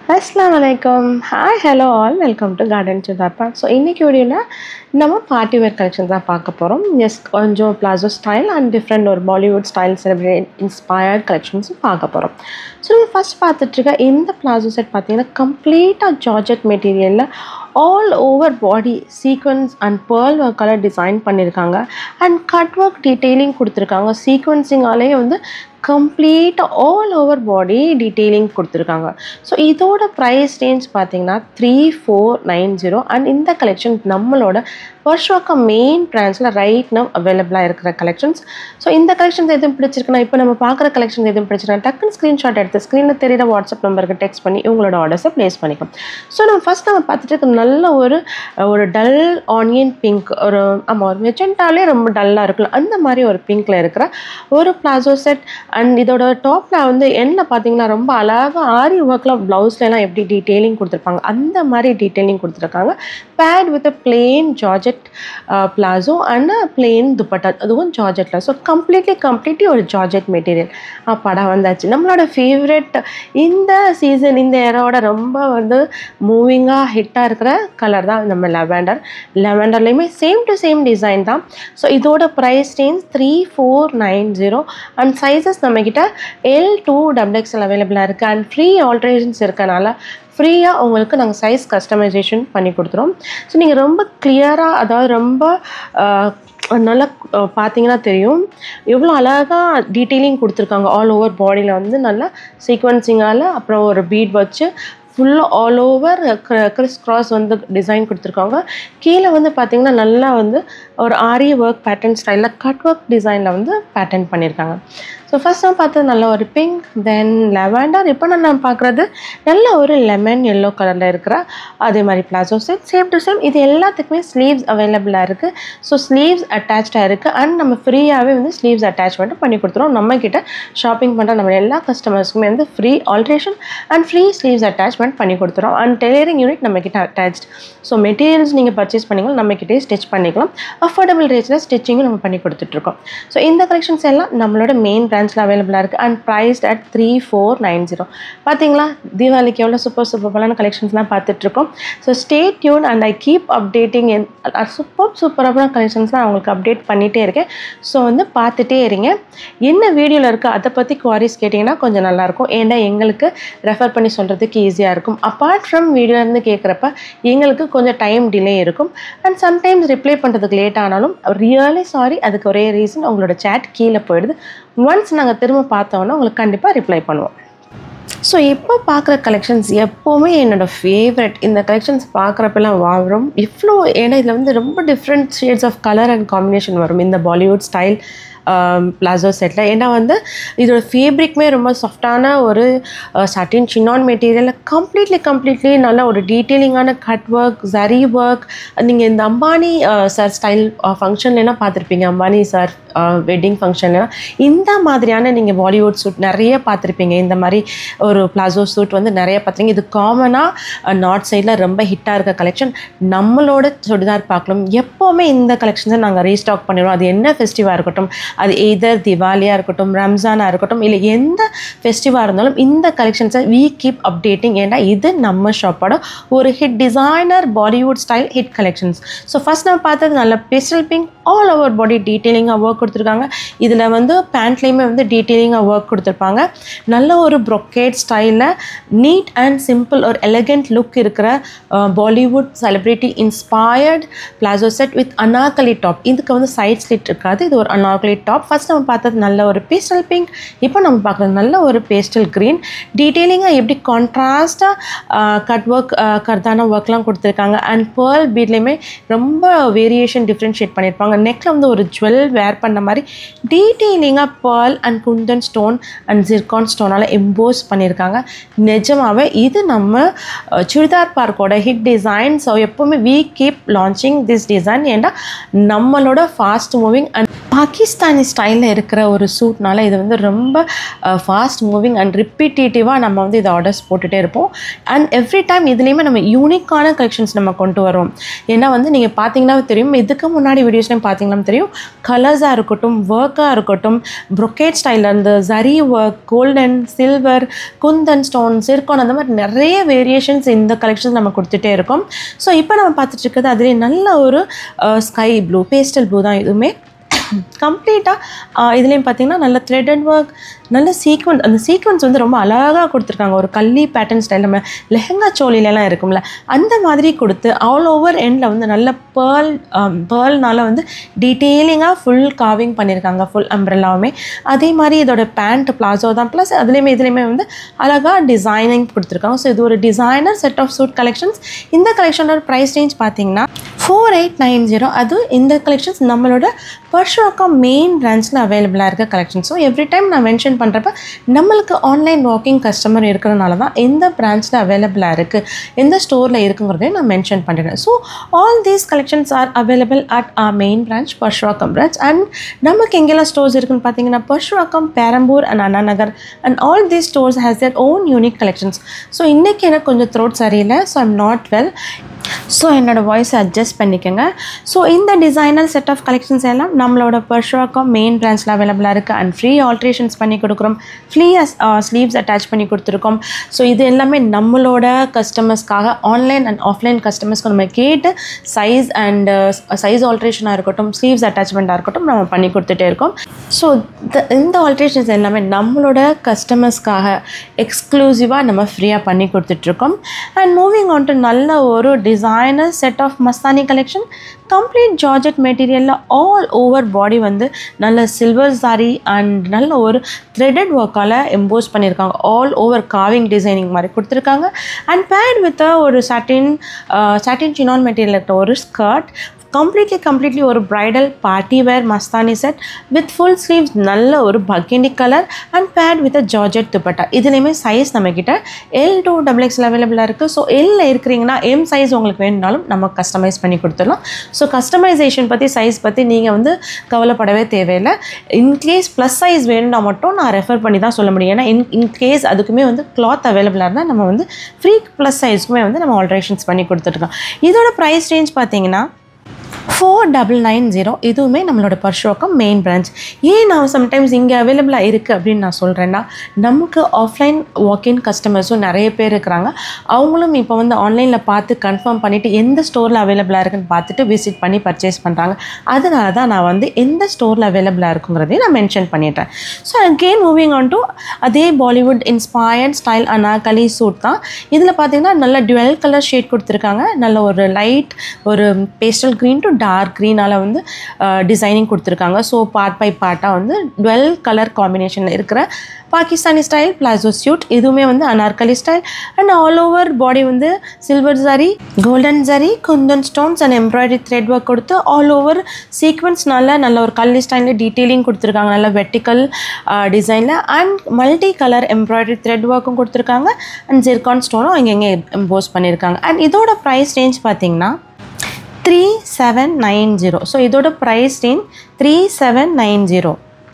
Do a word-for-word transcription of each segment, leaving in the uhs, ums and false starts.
Assalamualaikum. Hi, hello all. Welcome to Garden Chudar Park. So, இன்னைக்கு வீடியோல நம்ம party wear collection தான் பார்க்க போறோம். எஸ் கொஞ்சம் பிளாசோ ஸ்டைல் அண்ட் டிஃப்ரெண்ட் ஒரு பாலிவுட் ஸ்டைல் செலிப்ரேட் இன்ஸ்பயர்ட் கலெக்ஷன்ஸும் பார்க்க போறோம். ஸோ நம்ம ஃபர்ஸ்ட் பார்த்துட்டு இருக்க இந்த பிளாசோ செட் பார்த்தீங்கன்னா கம்ப்ளீட்டாக ஜார்ஜெட் மெட்டீரியலில் all over body sequins and pearl ஒர்க்கால் டிசைன் பண்ணியிருக்காங்க அண்ட் கட் ஒர்க் டீட்டெயிலிங் கொடுத்துருக்காங்க. சீக்வன்சிங்காலே வந்து கம்ப்ளீட்டாக ஆல் ஓவர் பாடி டீட்டெயிலிங் கொடுத்துருக்காங்க. ஸோ இதோட ப்ரைஸ் ரேஞ்ச் பார்த்தீங்கன்னா three four nine zero and இந்த கலெக்ஷன் நம்மளோட வர்ஷோக்கா மெயின் பிரான்ச்சில் ரைட் நவ் அவைலபிளாக இருக்கிற கலெக்ஷன்ஸ். ஸோ இந்த கலெக்ஷன்ஸ் எதுவும் பிடிச்சிருக்குன்னா இப்போ நம்ம பார்க்குற கலெக்ஷன்ஸ் எதுவும் பிடிச்சிருக்கா டக்குன்னு ஸ்க்ரீன்ஷாட் எடுத்து ஸ்க்ரீனில் தெரியுற வாட்ஸ்அப் நம்பருக்கு டெக்ஸ்ட் பண்ணி உங்களோட ஆர்டர்ஸை ப்ளேஸ் பண்ணிக்கலாம். ஸோ நம்ம ஃபஸ்ட் நம்ம பார்த்துட்டு நல்ல ஒரு ஒரு டல் ஆனியன் பிங்க் ஒரு ஆமாம் ஒரு மெஜெண்டாலே ரொம்ப டல்லாக இருக்கலாம் அந்த மாதிரி ஒரு பிங்க்கில் இருக்கிற ஒரு பிளாசோ செட். அண்ட் இதோட டாப்பில் வந்து என்ன பார்த்தீங்கன்னா ரொம்ப அழகாக ஆரி ஒர்க்கில் ப்ளவுஸ்லாம் எப்படி டீட்டெயிலிங் கொடுத்துருப்பாங்க அந்த மாதிரி டீட்டெயிலிங் கொடுத்துருக்காங்க. Paired with a plain georgette palazzo and plain dupatta அதுவும் ஜார்ஜெட்டில். ஸோ கம்ப்ளீட்லி கம்ப்ளீட்லி ஒரு ஜார்ஜெட் மெட்டீரியல் படம் வந்தாச்சு. நம்மளோட ஃபேவரெட் இந்த சீசன் இந்த ஏரோட ரொம்ப வந்து மூவிங்காக ஹிட்டாக இருக்கிற கலர் தான் நம்ம லெவெண்டர். லெவெண்டர்லேயுமே சேம் டு சேம் டிசைன் தான். ஸோ இதோட price range three four nine zero and sizes நம்மக்கிட்ட எல் டூ டபுள் எக்ஸ்எல் அவைலபிளாக இருக்குது அண்ட் ஃப்ரீ ஆல்ட்ரேஷன்ஸ் இருக்கனால ஃப்ரீயாக உங்களுக்கு நாங்கள் சைஸ் கஸ்டமைசேஷன் பண்ணி கொடுத்துருவோம். ஸோ நீங்கள் ரொம்ப கிளியராக அதாவது ரொம்ப நல்லா பார்த்தீங்கன்னா தெரியும் எவ்வளோ அழகாக டீட்டெயிலிங் கொடுத்துருக்காங்க. ஆல் ஓவர் பாடியில் வந்து நல்லா சீக்வன்சிங்கால் அப்புறம் ஒரு பீட் வச்சு ஃபுல்லாக ஆல் ஓவர் கிறிஸ் கிராஸ் வந்து டிசைன் கொடுத்துருக்காங்க. கீழே வந்து பார்த்திங்கன்னா நல்லா வந்து ஒரு ஆரி ஒர்க் பேட்டர்ன் ஸ்டைலில் கட் ஒர்க் டிசைனில் வந்து பேட்டர்ன் பண்ணியிருக்காங்க. ஸோ ஃபஸ்ட் நம்ம பார்த்தது நல்ல ஒரு பிங்க் தென் லெவெண்டர். இப்போ நான் பார்க்குறது நல்ல ஒரு லெமன் எல்லோ கலரில் இருக்கிற அதே மாதிரி palazzo set same to same. இது எல்லாத்துக்குமே ஸ்லீவ்ஸ் அவைலபிளாக இருக்குது. ஸோ ஸ்லீவ்ஸ் அட்டாச்சாக இருக்குது அண்ட் நம்ம ஃப்ரீயாகவே வந்து ஸ்லீவ்ஸ் அட்டாச்மெண்ட்டும் பண்ணி கொடுத்துருவோம். நம்மக்கிட்ட ஷாப்பிங் பண்ணுற நம்ம எல்லா கஸ்டமர்ஸுக்குமே வந்து free alteration and free sleeves attachment பண்ணி கொடுத்துருவோம். அண்ட் டெய்லரிங் யூனிட் நம்மக்கிட்ட அட்டாச்ட். ஸோ மெட்டீரியல்ஸ் நீங்கள் பர்ச்சேஸ் பண்ணிக்கலாம் நம்மக்கிட்டே ஸ்டிச் பண்ணிக்கலாம். அஃபோர்டபுள் ரேட்ஸில் ஸ்டிச்சிங்கும் நம்ம பண்ணி கொடுத்துட்ருக்கோம். ஸோ இந்த கலெக்ஷன்ஸ் எல்லாம் நம்மளோட மெயின் பிரான்ச்சில் அவைலபிளாக இருக்குது and priced at three four nine zero. பார்த்தீங்களா தீபாவளிக்கு எவ்வளோ சூப்பர் சூப்பரான கலெக்ஷன்ஸ்லாம் பார்த்துட்ருக்கோம். So stay tuned and I keep updating என் சூப்பர் சூப்பரான கலெக்ஷன்ஸ்லாம் அவங்களுக்கு அப்டேட் பண்ணிகிட்டே இருக்கேன். ஸோ வந்து பார்த்துட்டே இருங்க. என்ன வீடியோவில் இருக்குது அதை பற்றி குவாரிஸ் கேட்டிங்கன்னா கொஞ்சம் நல்லாயிருக்கும். ஏன்னா எங்களுக்கு ரெஃபர் பண்ணி சொல்கிறதுக்கு ஈஸியாக இருக்கும். அப்பார்ட் ஃப்ரம் வீடியோலேருந்து கேட்குறப்ப எங்களுக்கு கொஞ்சம் டைம் டிலே இருக்கும் அண்ட் சம்டைம்ஸ் ரிப்ளை பண்ணுறதுக்கு லேட் ஆனாலும் ரியலி சாரி. அதுக்கு ஒரே ரீசன் உங்களோட சேட் கீழே போயிடுது. ஒன்ஸ் நாங்கள் திரும்ப பார்த்தோன்னா உங்களுக்கு கண்டிப்பாக ரிப்ளை பண்ணுவோம். ஸோ இப்போ பார்க்குற கலெக்ஷன்ஸ் எப்போவுமே என்னோடய ஃபேவரட். இந்த கலெக்ஷன்ஸ் பார்க்குறப்பெல்லாம் வரும் இவ்வளோ ஏன்னா இதில் வந்து ரொம்ப different shades of colour and combination வரும் இந்த பாலிவுட் ஸ்டைல் பிளாசோ செட்டில். ஏன்னா வந்து இதோட ஃபேப்ரிக்குமே ரொம்ப சாஃப்டான ஒரு சட்டின் சின்னான் மெட்டீரியலில் கம்ப்ளீட்லி கம்ப்ளீட்லி நல்ல ஒரு டீட்டெயிலிங்கான கட் ஒர்க் ஜரி ஒர்க். நீங்கள் இந்த அம்பானி சார் ஸ்டைல் ஃபங்க்ஷன்லாம் பார்த்துருப்பீங்க. அம்பானி சார் வெட்டிங் ஃபங்க்ஷன்லாம் இந்த மாதிரியான நீங்கள் பாலிவுட் சூட் நிறைய பார்த்துருப்பீங்க. இந்த மாதிரி ஒரு பிளாசோ சூட் வந்து நிறைய பார்த்துருங்க. இது காமனாக நார்த் சைடில் ரொம்ப ஹிட்டாக இருக்க கலெக்ஷன். நம்மளோட சுடிதார் பார்க்கலாம் எப்போவுமே இந்த கலெக்ஷன்ஸை நாங்கள் ரீஸ்டாக் பண்ணிடுவோம். அது என்ன ஃபெஸ்டிவாக இருக்கட்டும், அது எதர் திவாலியாக இருக்கட்டும் ரம்ஜானாக இருக்கட்டும் இல்லை எந்த ஃபெஸ்டிவாக இருந்தாலும் இந்த கலெக்ஷன்ஸை வீ கீப் அப்டேட்டிங். ஏன்னா இது நம்ம ஷாப்போட ஒரு hit designer Bollywood style hit collections. So first நம்ம பார்த்தது நல்ல pastel pink all over body டீட்டெயிலிங்காக ஒர்க் கொடுத்துருக்காங்க. இதில் வந்து பேண்ட்லேயுமே வந்து டீட்டெயிலிங்காக ஒர்க் கொடுத்துருப்பாங்க. நல்ல ஒரு ப்ரொக்கேட் ஸ்டைலில் நீட் அண்ட் சிம்பிள் ஒரு எலகண்ட் லுக் இருக்கிற Bollywood celebrity inspired palazzo set with anarkali top. இதுக்கு வந்து சைட் ஸ்லிட் இருக்காது. இது ஒரு அனார்கலி டாப். ஃபர்ஸ்ட் நம்ம பார்த்தது நல்ல ஒரு பேஸ்டல் பிங்க். இப்போ நம்ம பார்க்குறது நல்ல ஒரு பேஸ்டல் க்ரீன். டீட்டெயிலிங்காக எப்படி கான்ட்ராஸ்டாக கட் ஒர்க் கர்தானா ஒர்க்லாம் கொடுத்துருக்காங்க அண்ட் பேர்ல் பீட்லேயுமே ரொம்ப வேரியேஷன் டிஃப்ரென்ஷியேட் பண்ணியிருப்பாங்க. நெக்கில் வந்து ஒரு ஜுவல் வேர் பண்ண மாதிரி டீட்டெயிலிங்காக pearl and kundan stone and zircon ஸ்டோனால் எம்போஸ் பண்ணியிருக்காங்க. நிஜமாகவே இது நம்ம சுடிதார் பார்க்கோட ஹிட் டிசைன். ஸோ எப்போவுமே we keep launching this design. ஏன்னா நம்மளோட ஃபாஸ்ட் மூவிங் அண்ட் பாகிஸ்தானி ஸ்டைலில் இருக்கிற ஒரு சூட்னால இது வந்து ரொம்ப ஃபாஸ்ட் மூவிங் அண்ட் ரிப்பீட்டேட்டிவாக நம்ம வந்து இதை ஆர்டர்ஸ் போட்டுகிட்டே இருப்போம். அண்ட் எவ்ரி டைம் இதுலேயுமே நம்ம யூனிக்கான கலெக்ஷன்ஸ் நம்ம கொண்டு வரோம். ஏன்னா வந்து நீங்கள் பார்த்தீங்கன்னா தெரியும், இதுக்கு முன்னாடி வீடியோஸ்லையும் பார்த்தீங்கன்னா தெரியும், கலர்ஸாக இருக்கட்டும், ஒர்க்காக இருக்கட்டும், ப்ரொக்கேட் ஸ்டைலில் இருந்து zari work, golden, silver, kundan stone, zircon, அந்த மாதிரி நிறைய வேரியேஷன்ஸ் இந்த கலெக்ஷன்ஸ் நம்ம கொடுத்துட்டே இருக்கோம். ஸோ இப்போ நம்ம பார்த்துட்டு இருக்கிறது அதுலேயே நல்ல ஒரு ஸ்கை ப்ளூ, பேஸ்டல் ப்ளூ தான் இதுவுமே. கம்ப்ளீட்டாக இதுலேயும் பார்த்தீங்கன்னா நல்ல த்ரெட்டட் ஒர்க், நல்ல சீக்வன்ஸ், அந்த சீக்வன்ஸ் வந்து ரொம்ப அழகாக கொடுத்துருக்காங்க. ஒரு கல்லி பேட்டர்ன் ஸ்டைல் நம்ம லெஹங்கா சோலிலெலாம் இருக்கும்ல அந்த மாதிரி கொடுத்து ஆல் ஓவர் எண்டில் வந்து நல்ல பேர்ல் பேர்ல்னால வந்து டீட்டெயிலிங்காக ஃபுல் காவிங் பண்ணியிருக்காங்க, ஃபுல் அம்ப்ரெல்லாவுமே. அதே மாதிரி இதோட பேண்ட் பிளாசோ தான், ப்ளஸ் அதுலேயுமே இதுலேயுமே வந்து அழகாக டிசைனிங் கொடுத்துருக்காங்க. ஸோ இது ஒரு designer set of suit collections. இந்த கலெக்ஷனோட ப்ரைஸ் ரேஞ்ச் பார்த்தீங்கன்னா ஃபோர் எயிட் நைன் ஜீரோ. அது இந்த கலெக்ஷன்ஸ் நம்மளோட பர்ஷுவாக்கா மெயின் பிரான்ச்சில் அவைலபிளாக இருக்க கலெக்ஷன். ஸோ எவ்ரி டைம் நான் மென்ஷன் பண்ணுறப்ப நம்மளுக்கு ஆன்லைன் வாக்கிங் கஸ்டமர் இருக்கிறதுனால தான் எந்த பிரான்ச்சில் அவைலபிளாக இருக்குது, எந்த ஸ்டோரில் இருக்குங்கிறதையும் நான் மென்ஷன் பண்ணிடுறேன். So all these collections are available at our main branch, Purasawalkam branch. And நமக்கு எங்கெல்லாம் ஸ்டோர்ஸ் இருக்குன்னு பார்த்தீங்கன்னா Purasawalkam, Perambur and Anna Nagar. And all these stores has their own unique collections. So இன்றைக்கி எனக்கு கொஞ்சம் த்ரோட் சரியில்லை, so I'm not well. So என்னோடய வாய்ஸை அட்ஜஸ்ட் பண்ணிக்கோங்க. ஸோ இந்த டிசைனர் செட் ஆஃப் கலெக்ஷன்ஸ் எல்லாம் நம்மளோட பர்ஷுவாக்கம் மெயின் பிரான்ச்சில் அவைலபிளாக இருக்குது. அண்ட் ஃப்ரீ ஆல்ட்ரேஷன்ஸ் பண்ணி கொடுக்குறோம், ஃப்ரீ ஸ்லீவ்ஸ் அட்டாச் பண்ணி கொடுத்துருக்கோம். ஸோ இது எல்லாமே நம்மளோட கஸ்டமர்ஸ்க்காக, ஆன்லைன் அண்ட் ஆஃப்லைன் கஸ்டமர்ஸ்க்கு நம்ம கேட்டு சைஸ் அண்ட் சைஸ் ஆல்ட்ரேஷனாக இருக்கட்டும், ஸ்லீவ்ஸ் அட்டாச்மெண்ட்டாக இருக்கட்டும் நம்ம பண்ணி கொடுத்துட்டே இருக்கோம். ஸோ இந்த ஆல்ட்ரேஷன்ஸ் எல்லாமே நம்மளோட கஸ்டமர்ஸ்க்காக எக்ஸ்க்ளூசிவாக நம்ம ஃப்ரீயாக பண்ணி கொடுத்துட்ருக்கோம். அண்ட் மூவிங் ஆன் டு நல்ல ஒரு designer set of Mastani collection. Complete georgette மெட்டீரியலில் ஆல் ஓவர் பாடி வந்து நல்ல சில்வர் சாரி அண்ட் நல்ல ஒரு த்ரெட்டட் ஒர்க்கால் எம்போஸ் பண்ணியிருக்காங்க. ஆல் ஓவர் காவிங் டிசைனிங் மாதிரி கொடுத்துருக்காங்க. அண்ட் பேட் வித் ஒரு சாட்டின் சாட்டின் சினான் மெட்டீரியல் இருக்கிற ஒரு ஸ்கர்ட். கம்ப்ளீட்லி கம்ப்ளீட்லி ஒரு bridal party wear Mastani set with full sleeves, நல்ல ஒரு பக்கிண்டி colour and paired with a georgette dupatta. இதுலேயுமே சைஸ் நம்மக்கிட்ட எல் டூ டபுள் எக்ஸில் அவைலபிளாக இருக்குது. ஸோ எல்ல இருக்கிறீங்கன்னா எம் சைஸ் உங்களுக்கு வேணுனாலும் நம்ம கஸ்டமைஸ் பண்ணி கொடுத்துடலாம். ஸோ கஸ்டமைசேஷன் பற்றி, சைஸ் பற்றி நீங்கள் வந்து கவலைப்படவே தேவையில்லை. இன்கேஸ் ப்ளஸ் சைஸ் வேணும்னா மட்டும் நான் ரெஃபர் பண்ணி தான் சொல்ல முடியும். ஏன்னா இன் இன்கேஸ் அதுக்குமே வந்து கிளாத் அவைலபிளாக இருந்தால் நம்ம வந்து ஃப்ரீ ப்ளஸ் சைஸ்க்குமே வந்து நம்ம ஆல்ட்ரேஷன்ஸ் பண்ணி கொடுத்துருக்கோம். இதோட ப்ரைஸ் ரேஞ்ச் பார்த்தீங்கன்னா ஃபோர் டபுள் நைன் ஜீரோ. இதுவுமே நம்மளோட பர்ஷுவாக்கம் மெயின் பிரான்ச். ஏன் நான் சம்டைம்ஸ் இங்கே அவைலபிளாக இருக்குது அப்படின்னு நான் சொல்கிறேன்னா, நமக்கு ஆஃப்லைன் வாக்கின் கஸ்டமர்ஸும் நிறைய பேர் இருக்கிறாங்க. அவங்களும் இப்போ வந்து ஆன்லைனில் பார்த்து கன்ஃபார்ம் பண்ணிவிட்டு எந்த ஸ்டோரில் அவைலபிளாக இருக்குன்னு பார்த்துட்டு விசிட் பண்ணி பர்ச்சேஸ் பண்ணுறாங்க. அதனால தான் நான் வந்து எந்த ஸ்டோரில் அவைலபிளாக இருக்குங்கிறதையும் நான் மென்ஷன் பண்ணிட்டேன். So again moving on to அதே Bollywood inspired style anarkali suit தான். இதில் பார்த்தீங்கன்னா நல்ல டுவெல் கலர் ஷேட் கொடுத்துருக்காங்க. நல்ல ஒரு லைட் ஒரு பேஸ்டல் க்ரீன் டு டார்க் க்ரீனால் வந்து டிசைனிங் கொடுத்துருக்காங்க. ஸோ பார்ட் பை பார்ட்டாக வந்து டுவெல் கலர் காம்பினேஷனில் இருக்கிற பாகிஸ்தானி ஸ்டைல் பிளாசோ சூட். இதுவுமே வந்து anarkali style and all over body வந்து silver zari, golden zari, kundan stones and embroidery thread work கொடுத்து ஆல் ஓவர் சீக்வன்ஸ்னால நல்ல ஒரு கல்லி ஸ்டைலில் டீட்டெயிலிங் கொடுத்துருக்காங்க. நல்ல வெர்டிக்கல் டிசைனில் and multi colour embroidery thread ஒர்க்கும் கொடுத்துருக்காங்க. அண்ட் ஜிர்கான் ஸ்டோனும் அங்கங்கே எம்போஸ் பண்ணியிருக்காங்க. அண்ட் இதோட ப்ரைஸ் ரேஞ்ச் பார்த்தீங்கன்னா three seven nine zero. So இதோட price range three seven nine zero.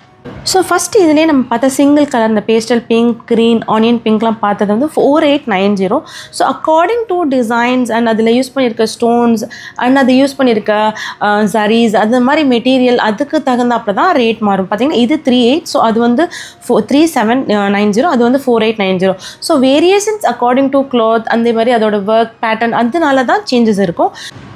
So first இதிலே நம்ம பார்த்த சிங்கிள் கலர் இந்த பேஸ்டல் பிங்க், க்ரீன், ஆனியன் பிங்க்லாம் பார்த்தது வந்து four eight nine zero. So according to designs and அதில் யூஸ் பண்ணியிருக்க ஸ்டோன்ஸ் அண்ட் அது யூஸ் பண்ணியிருக்க ஜரீஸ் அது மாதிரி மெட்டீரியல் அதுக்கு தகுந்தாப்பில் தான் ரேட் மாறும். பார்த்திங்கன்னா இது த்ரீ எயிட் ஸோ அது வந்து ஃபோ த்ரீ செவன் நைன் ஜீரோ அது வந்து four eight nine zero. So variations according to cloth அந்த மாதிரி அதோட ஒர்க் பேட்டர்ன் அதனால தான் சேஞ்சஸ் இருக்கும்.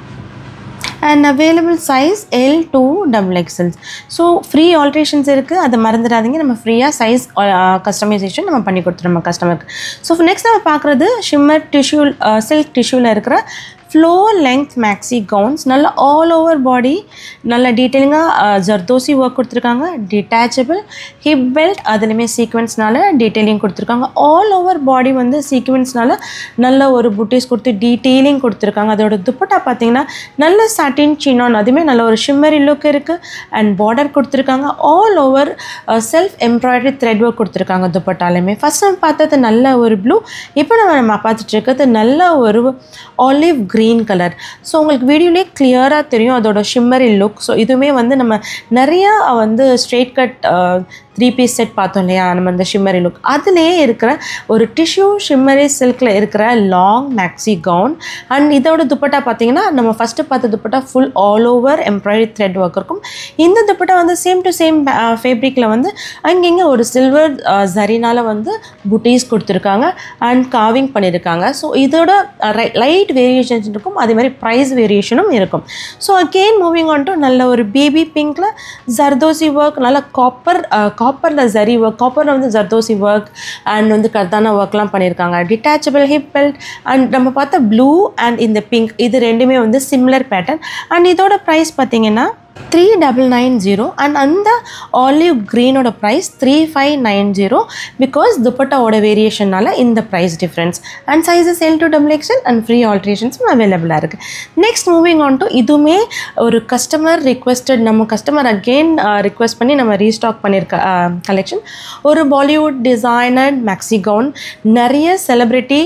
And available size L to double XL. So free alterations இருக்குது, அதை மறந்துடாதீங்க. நம்ம ஃப்ரீயாக சைஸ் கஸ்டமைசேஷன் நம்ம பண்ணி கொடுத்துருவோம் நம்ம கஸ்டமருக்கு. ஸோ நெக்ஸ்ட் நம்ம பார்க்குறது ஷிம்மர் டிஷ்யூ சில்க் டிஷ்யூவில் இருக்கிற ஃப்ளோர் லெங்த் மேக்ஸி கவுன்ஸ். நல்ல ஆல் ஓவர் பாடி நல்ல டீட்டெயிலிங்காக ஜர்தோசி ஒர்க் கொடுத்துருக்காங்க. டிட்டாச்சபிள் ஹிப் பெல்ட் அதுலேயுமே சீக்வன்ஸ்னால டீட்டெயிலிங் கொடுத்துருக்காங்க. ஆல் ஓவர் பாடி வந்து சீக்வன்ஸ்னால நல்ல ஒரு புட்டிஸ் கொடுத்து டீட்டெயிலிங் கொடுத்துருக்காங்க. அதோட துப்பட்டா பார்த்தீங்கன்னா நல்ல சாட்டின் சினான், அதுவுமே நல்ல ஒரு ஷிம்மரி லுக் இருக்குது. அண்ட் பார்டர் கொடுத்துருக்காங்க. All over self embroidery thread work கொடுத்துருக்காங்க துப்பட்டாலுமே. ஃபஸ்ட் நம்ம பார்த்தது நல்ல ஒரு ப்ளூ. இப்போ நம்ம நம்ம பார்த்துட்டு இருக்கிறது நல்ல ஒரு ஆலிவ் க்ரீன் கலர். ஸோ உங்களுக்கு வீடியோலேயே கிளியராக தெரியும் அதோட ஷிம்மரி லுக். ஸோ இதுவுமே வந்து நம்ம நிறையா வந்து straight cut three piece set பார்த்தோம் இல்லையா, நம்ம அந்த ஷிம்மரி லுக் அதுலேயே இருக்கிற ஒரு டிஷ்யூ ஷிம்மரி சில்கில் இருக்கிற லாங் மேக்ஸி கவுன். அண்ட் இதோட துப்பட்டா பார்த்தீங்கன்னா நம்ம ஃபஸ்ட்டு பார்த்த dupatta full all over embroidery thread work இருக்கும். இந்த துப்பட்டா வந்து சேம் டு சேம் ஃபேப்ரிக்கில் வந்து அங்கங்கே ஒரு சில்வர் ஜரினால் வந்து புட்டீஸ் கொடுத்துருக்காங்க அண்ட் காவிங் பண்ணியிருக்காங்க. ஸோ இதோட லைட் வேரியேஷன்ஸ் இருக்கும், அதே மாதிரி ப்ரைஸ் வேரியேஷனும் இருக்கும். So again moving on to நல்ல ஒரு பேபி பிங்க்கில் ஜர்தோசி ஒர்க், நல்ல காப்பர் காப்பரில் ஜரி ஒர்க், காப்பரில் வந்து ஜர்தோசி ஒர்க் அண்ட் வந்து கர்தானா ஒர்க்லாம் பண்ணியிருக்காங்க. டிட்டாச்சபிள் ஹிப் பெல்ட் அண்ட் நம்ம பார்த்த ப்ளூ அண்ட் இந்த பிங்க் இது ரெண்டுமே வந்து சிமிலர் பேட்டர்ன். அண்ட் இதோட ப்ரைஸ் பார்த்தீங்கன்னா three double nine zero and அந்த ஆலிவ் க்ரீனோட price three five nine zero because துப்பட்டாவோட வேரியேஷனால் இந்த price difference. And sizes L to double XL and free ஆல்ட்ரேஷன்ஸும் அவைலபிளாக இருக்குது. நெக்ஸ்ட் மூவிங் ஆன் டு இதுவுமே ஒரு கஸ்டமர் ரிக்வெஸ்டட், நம்ம கஸ்டமர் அகெயின் ரிக்வெஸ்ட் பண்ணி நம்ம ரீஸ்டாக் பண்ணியிருக்க கலெக்ஷன். ஒரு பாலிவுட் டிசைனர் மேக்ஸி கவுன். நிறைய செலிப்ரிட்டி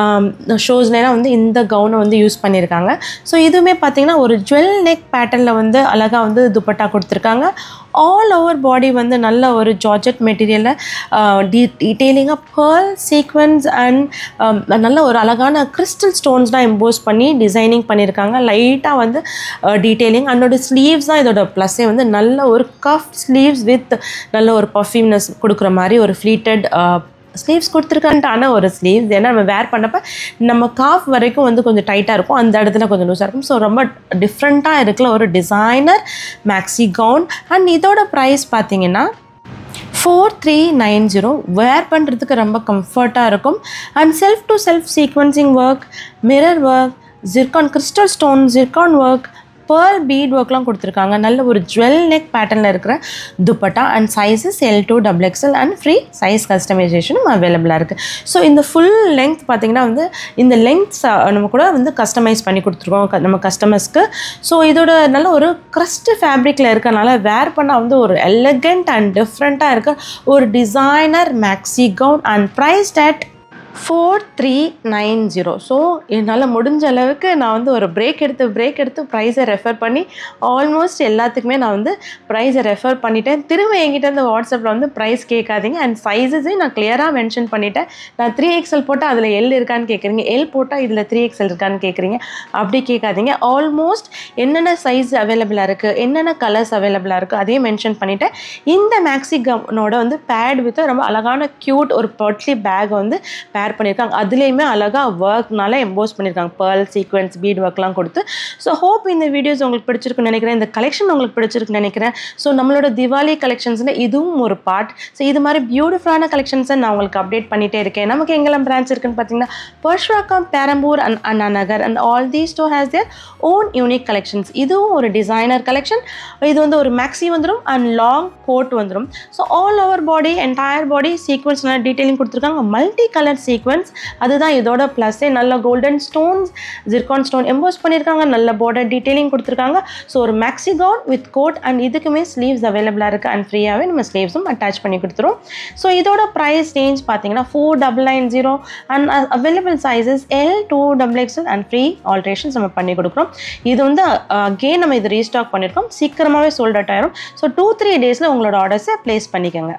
ஷோஸ்லாம் வந்து இந்த கவுனை வந்து யூஸ் பண்ணியிருக்காங்க. ஸோ இதுவுமே பார்த்திங்கன்னா ஒரு ஜுவல் நெக் பேட்டர்னில் வந்து அழகாக வந்து துப்பட்டா கொடுத்துருக்காங்க. ஆல் ஓவர் பாடி வந்து நல்ல ஒரு ஜார்ஜெட் மெட்டீரியலில் டீ டீட்டெயிலிங்காக பேர்ல் சீக்வன்ஸ் அண்ட் நல்ல ஒரு அழகான கிறிஸ்டல் ஸ்டோன்ஸ்லாம் எம்போஸ் பண்ணி டிசைனிங் பண்ணியிருக்காங்க. லைட்டாக வந்து டீட்டெயிலிங். அதோட ஸ்லீவ்ஸ் தான் இதோட ப்ளஸ்ஸே வந்து நல்ல ஒரு கஃப் ஸ்லீவ்ஸ் வித் நல்ல ஒரு பர்ஃப்யூம்னஸ் கொடுக்குற மாதிரி ஒரு ஃப்ளீட்டட் ஸ்லீவ்ஸ் கொடுத்துருக்கான்ட்டான ஒரு ஸ்லீவ்ஸ். ஏன்னா நம்ம வேர் பண்ணப்போ நம்ம காஃப் வரைக்கும் வந்து கொஞ்சம் டைட்டாக இருக்கும், அந்த இடத்துல கொஞ்சம் லூஸாக இருக்கும். ஸோ ரொம்ப டிஃப்ரெண்ட்டாக இருக்கிற ஒரு டிசைனர் மேக்ஸி கவுன். அண்ட் இதோட ப்ரைஸ் பார்த்தீங்கன்னா four three nine zero. Wear பண்ணுறதுக்கு ரொம்ப கம்ஃபர்ட்டாக இருக்கும். And self to self sequencing work, mirror work, zircon crystal stone, zircon work, pearl bead ஒர்க்லாம் கொடுத்துருக்காங்க. நல்ல ஒரு ஜுவல் நெக் பேட்டர்னில் இருக்கிற dupatta and sizes L to double XL and free size கஸ்டமைசேஷனும் அவைலபிளாக இருக்குது. ஸோ இந்த ஃபுல் லெங்க் பார்த்திங்கன்னா வந்து இந்த லெங்க்ஸ் நம்ம கூட வந்து கஸ்டமைஸ் பண்ணி கொடுத்துருக்கோம் நம்ம கஸ்டமர்ஸ்க்கு. ஸோ இதோட நல்ல ஒரு க்ரஸ்ட் ஃபேப்ரிக்கில் இருக்கனால வேர் பண்ணால் வந்து ஒரு எலகண்ட் அண்ட் டிஃப்ரெண்ட்டாக இருக்க ஒரு designer maxi gown and priced at four three nine zero. So என்னால் முடிஞ்ச அளவுக்கு நான் வந்து ஒரு பிரேக் எடுத்து பிரேக் எடுத்து ப்ரைஸை ரெஃபர் பண்ணி ஆல்மோஸ்ட் எல்லாத்துக்குமே நான் வந்து ப்ரைஸை ரெஃபர் பண்ணிட்டேன். திரும்ப என்கிட்ட இந்த வாட்ஸ்அப்பில் வந்து ப்ரைஸ் கேட்காதீங்க. அண்ட் சைஸஸையும் நான் கிளியராக மென்ஷன் பண்ணிட்டேன். நான் த்ரீ எக்ஸ்எல் போட்டால் அதில் எல் இருக்கான்னு கேட்குறீங்க, எல் போட்டால் இதில் த்ரீ எக்ஸ்எல் இருக்கான்னு கேட்குறீங்க. அப்படி கேட்காதீங்க. ஆல்மோஸ்ட் என்னென்ன சைஸ் அவைலபிளாக இருக்குது, என்னென்ன கலர்ஸ் அவைலபிளாக இருக்குது அதையும் மென்ஷன் பண்ணிவிட்டேன். இந்த மேக்ஸி கவுனோட வந்து பேட் வித் ரொம்ப அழகான க்யூட் ஒரு பர்ட்லி பேக் வந்து பேர் பண்ணியிருக்காங்க. அதுலேயுமே அழகாக ஒர்க்னால எம்போஸ் பண்ணியிருக்காங்க, பேர்ல் சீக்வன்ஸ் பீட் ஒர்க்லாம் கொடுத்து. ஸோ ஹோப் இந்த வீடியோஸ் உங்களுக்கு பிடிச்சிருக்குன்னு நினைக்கிறேன், இந்த கலெக்ஷன் உங்களுக்கு பிடிச்சிருக்குன்னு நினைக்கிறேன். ஸோ நம்மளோட திவாலி கலெக்ஷன்ஸில் இதுவும் ஒரு பார்ட். ஸோ இது மாதிரி பியூட்டிஃபுல்லான கலெக்ஷன்ஸை நான் உங்களுக்கு அப்டேட் பண்ணிகிட்டே இருக்கேன். நமக்கு எங்கெல்லாம் பிரான்ச் இருக்குன்னு பார்த்தீங்கன்னா Purasawalkam, Perambur and Anna Nagar and all the store has their own unique collections. இதுவும் ஒரு டிசைனர் கலெக்ஷன். இது வந்து ஒரு மேக்ஸி வந்துடும் அண்ட் லாங் கோட் வந்துடும். So all over body entire body sequins நல்லா டீட்டெயிலிங் கொடுத்துருக்காங்க. மல்டி கலர் சீக்வன்ஸ், அதுதான் இதோட ப்ளஸ்ஸே. நல்ல golden stones, zircon stone emboss பண்ணியிருக்காங்க, நல்ல பார்டர் டீட்டெயிலிங் கொடுத்துருக்காங்க. ஸோ ஒரு maxi gown with coat and இதுக்குமே ஸ்லீவ்ஸ் அவைலபிளாக இருக்குது அண்ட் ஃப்ரீயாகவே நம்ம ஸ்லீவ்ஸும் அட்டாச் பண்ணி கொடுத்துரும். ஸோ இதோட ப்ரைஸ் ரேஞ்ச் பார்த்தீங்கன்னா four double nine zero and available sizes L to double XL and free alterations நம்ம பண்ணி கொடுக்குறோம். இது வந்து அகெயின் நம்ம இது ரீஸ்டாக் பண்ணியிருக்கோம், சீக்கிரமாகவே சோல்ட் அவுட் ஆயிரும். ஸோ டூ த்ரீ டேஸில் உங்களோட ஆர்டர்ஸை ப்ளேஸ் பண்ணிக்கோங்க.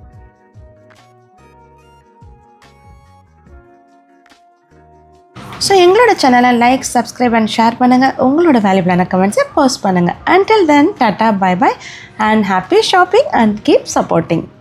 ஸோ எங்களோட சேனலை லைக், சப்ஸ்கிரைப் அண்ட் ஷேர் பண்ணுங்கள். உங்களோட வேல்யூபிளான கமெண்ட்ஸை போஸ்ட் பண்ணுங்கள். Until then, tata, bye bye and happy shopping and keep supporting.